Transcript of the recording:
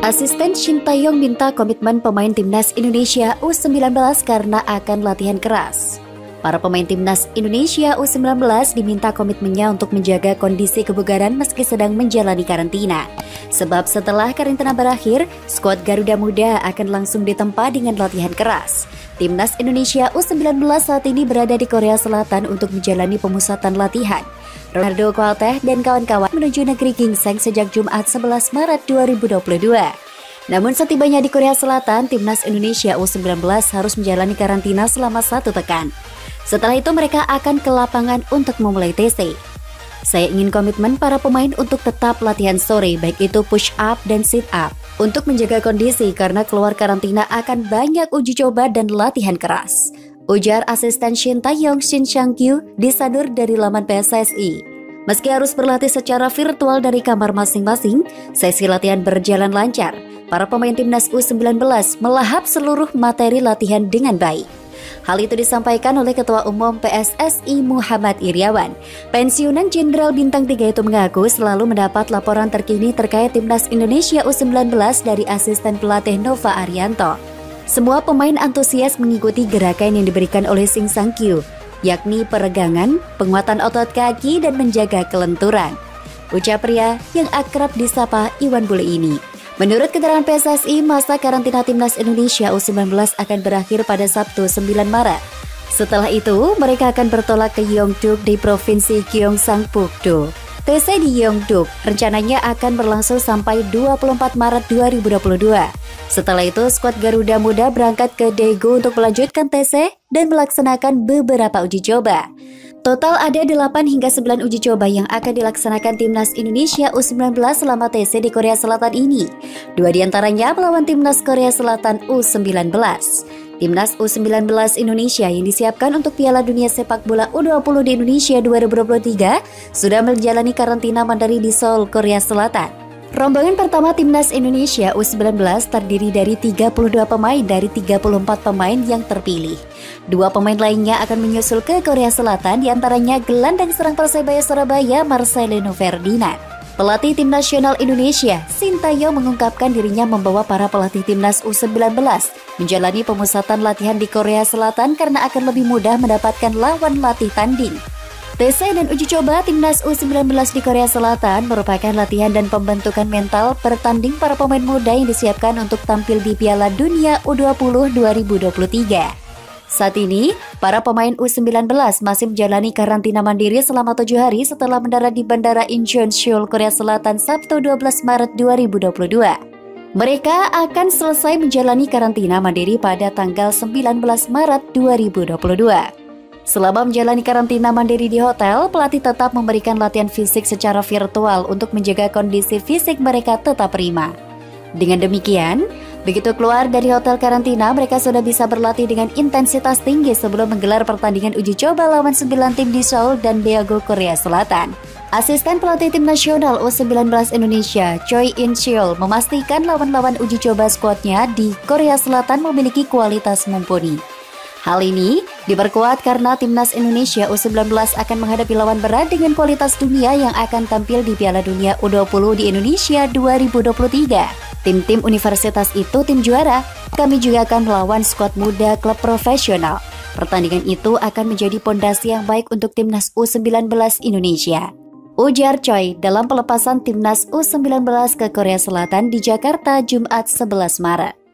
Asisten Shin Tae-yong minta komitmen pemain timnas Indonesia U19 karena akan latihan keras. Para pemain timnas Indonesia U19 diminta komitmennya untuk menjaga kondisi kebugaran meski sedang menjalani karantina. Sebab setelah karantina berakhir, skuad Garuda Muda akan langsung ditempa dengan latihan keras. Timnas Indonesia U19 saat ini berada di Korea Selatan untuk menjalani pemusatan latihan. Ronaldo Kualteh dan kawan-kawan menuju negeri Gingseng sejak Jumat 11 Maret 2022. Namun setibanya di Korea Selatan, Timnas Indonesia U19 harus menjalani karantina selama 1 pekan. Setelah itu mereka akan ke lapangan untuk memulai TC. Saya ingin komitmen para pemain untuk tetap latihan sore, baik itu push up dan sit up, untuk menjaga kondisi karena keluar karantina akan banyak uji coba dan latihan keras. Ujar asisten Shin Tae-yong Shin Sang-kyu disadur dari laman PSSI. Meski harus berlatih secara virtual dari kamar masing-masing, sesi latihan berjalan lancar. Para pemain timnas U19 melahap seluruh materi latihan dengan baik. Hal itu disampaikan oleh Ketua Umum PSSI Muhammad Iryawan. Pensiunan Jenderal Bintang 3 itu mengaku selalu mendapat laporan terkini terkait timnas Indonesia U19 dari asisten pelatih Nova Arianto. Semua pemain antusias mengikuti gerakan yang diberikan oleh Shin Sang-kyu, yakni peregangan, penguatan otot kaki, dan menjaga kelenturan. Ucap pria yang akrab disapa Iwan Bule ini. Menurut keterangan PSSI, masa karantina timnas Indonesia U19 akan berakhir pada Sabtu 9 Maret. Setelah itu, mereka akan bertolak ke Yeongduk di Provinsi Gyeongsang-pukdo. TC di Yeongduk rencananya akan berlangsung sampai 24 Maret 2022. Setelah itu, skuad Garuda Muda berangkat ke Daegu untuk melanjutkan TC dan melaksanakan beberapa uji coba. Total ada 8 hingga 9 uji coba yang akan dilaksanakan timnas Indonesia U19 selama TC di Korea Selatan ini. 2 diantaranya melawan timnas Korea Selatan U19. Timnas U19 Indonesia yang disiapkan untuk Piala Dunia Sepak Bola U20 di Indonesia 2023 sudah menjalani karantina mandiri di Seoul, Korea Selatan. Rombongan pertama Timnas Indonesia U19 terdiri dari 32 pemain dari 34 pemain yang terpilih. 2 pemain lainnya akan menyusul ke Korea Selatan, diantaranya gelandang serang Persebaya Surabaya Marcelino Ferdinand. Pelatih Tim Nasional Indonesia, Shin Tae-yong mengungkapkan dirinya membawa para pelatih Timnas U19 menjalani pemusatan latihan di Korea Selatan karena akan lebih mudah mendapatkan lawan latih tanding. TC dan uji coba Timnas U19 di Korea Selatan merupakan latihan dan pembentukan mental bertanding para pemain muda yang disiapkan untuk tampil di Piala Dunia U20 2023. Saat ini, para pemain U19 masih menjalani karantina mandiri selama 7 hari setelah mendarat di Bandara Incheon, Seoul, Korea Selatan Sabtu 12 Maret 2022. Mereka akan selesai menjalani karantina mandiri pada tanggal 19 Maret 2022. Selama menjalani karantina mandiri di hotel, pelatih tetap memberikan latihan fisik secara virtual untuk menjaga kondisi fisik mereka tetap prima. Dengan demikian, begitu keluar dari hotel karantina, mereka sudah bisa berlatih dengan intensitas tinggi sebelum menggelar pertandingan uji coba lawan 9 tim di Seoul dan Daegu, Korea Selatan. Asisten pelatih tim nasional U19 Indonesia, Choi In-cheol, memastikan lawan-lawan uji coba skuadnya di Korea Selatan memiliki kualitas mumpuni. Hal ini diperkuat karena Timnas Indonesia U19 akan menghadapi lawan berat dengan kualitas dunia yang akan tampil di Piala Dunia U20 di Indonesia 2023. Tim-tim universitas itu tim juara. Kami juga akan melawan skuad muda klub profesional. Pertandingan itu akan menjadi pondasi yang baik untuk Timnas U19 Indonesia. Ujar Choi dalam pelepasan Timnas U19 ke Korea Selatan di Jakarta Jumat 11 Maret.